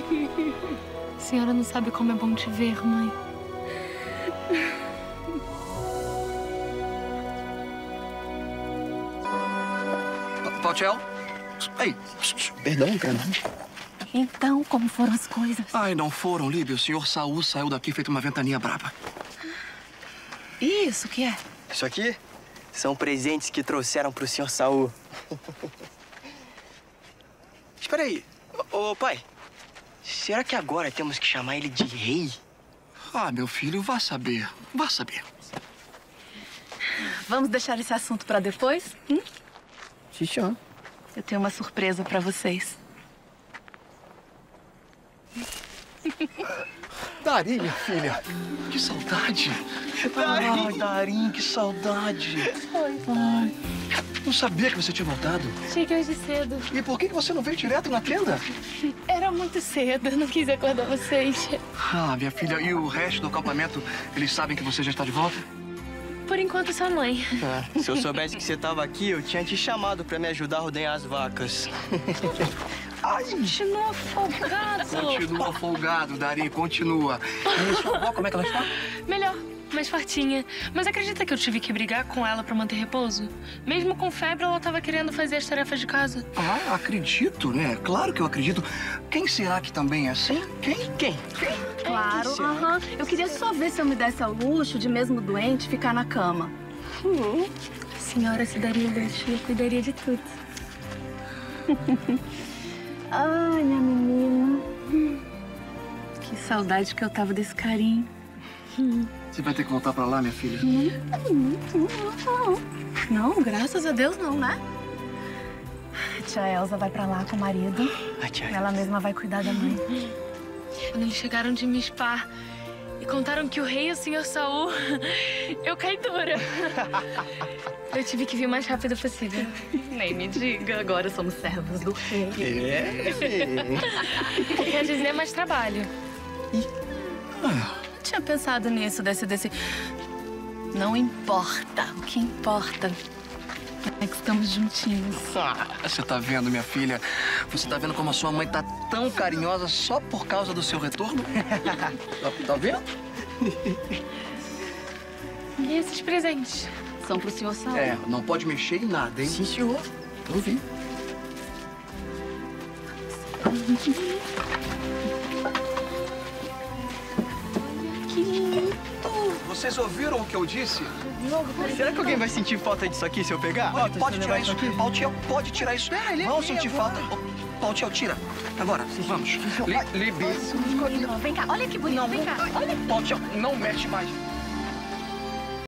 A senhora não sabe como é bom te ver, mãe. Pautiel? Ei, perdão. Então, como foram as coisas? Ai, não foram, Líbia. O senhor Saul saiu daqui feito uma ventania braba. E isso, o que é? Isso aqui são presentes que trouxeram pro senhor Saul. Espera aí. Ô, pai. Será que agora temos que chamar ele de rei? Ah, meu filho, vá saber. Vá saber. Vamos deixar esse assunto pra depois? Xixão. Eu tenho uma surpresa pra vocês. Darim, minha filha. Que saudade. Ai, Darim, que saudade. Oi. Ai, não sabia que você tinha voltado. Cheguei hoje cedo. E por que você não veio direto na tenda? Era muito cedo, eu não quis acordar vocês. Ah, minha filha, e o resto do acampamento, eles sabem que você já está de volta? Por enquanto, sua mãe. Se eu soubesse que você tava aqui, eu tinha te chamado pra me ajudar a rodear as vacas. Ai, Continua folgado. continua folgado, Darim, continua. E sua avó, como é que ela está? Melhor, mais fartinha. Mas acredita que eu tive que brigar com ela pra manter repouso? Mesmo com febre, ela tava querendo fazer as tarefas de casa. Ah, acredito, né? Claro que eu acredito. Quem será que também é assim? Quem? Claro, aham. Eu queria só ver se eu me desse ao luxo de, mesmo doente, ficar na cama. A senhora se daria o luxo e eu cuidaria de tudo. Ai, minha menina. Que saudade que eu tava desse carinho. Você vai ter que voltar pra lá, minha filha? Não, graças a Deus não, né? Tia Elza vai pra lá com o marido. A tia Ela mesma vai cuidar da mãe. Quando eles chegaram de Mispar e contaram que o rei é o senhor Saul, eu caí dura. Eu tive que vir o mais rápido possível. Nem me diga, agora somos servos do rei. Quer dizer, mais trabalho. Eu tinha pensado nisso, desse... Não importa. O que importa é que estamos juntinhos. Você tá vendo, minha filha? Você tá vendo como a sua mãe tá tão carinhosa só por causa do seu retorno? Tá vendo? E esses presentes? São pro senhor Saul. É, não pode mexer em nada, hein? Sim, senhor. Eu vi. Que lindo. Vocês ouviram o que eu disse? Será que alguém vai sentir falta disso aqui se eu pegar? Pode tirar isso. Pautiel, pode tirar isso. Vão sentir falta. Pautiel, tira. Agora, vamos. Libi. Vem cá, olha que bonito. Vem cá, olha. Pautiel, não mexe mais.